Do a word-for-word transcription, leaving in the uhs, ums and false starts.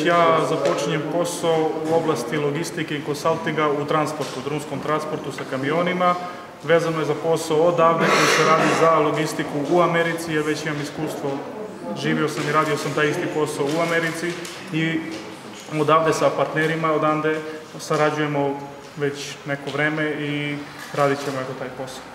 Ja započinjem posao u oblasti logistike i konsultinga u transportu, drumskom transportu sa kamionima. Vezano je za posao odavde koji se radi za logistiku u Americi, jer već imam iskustvo, živio sam i radio sam taj isti posao u Americi i odavde sa partnerima odande sarađujemo već neko vreme i radit ćemo taj posao.